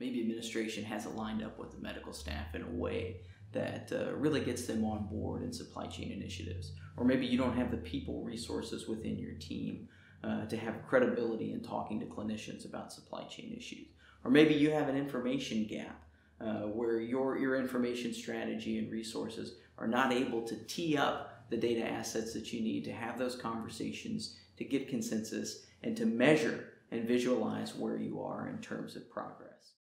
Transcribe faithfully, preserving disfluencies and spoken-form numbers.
Maybe administration hasn't lined up with the medical staff in a way that uh, really gets them on board in supply chain initiatives. Or maybe you don't have the people resources within your team uh, to have credibility in talking to clinicians about supply chain issues. Or maybe you have an information gap uh, where your, your information strategy and resources are not able to tee up the data assets that you need to have those conversations, to get consensus, and to measure and visualize where you are in terms of progress.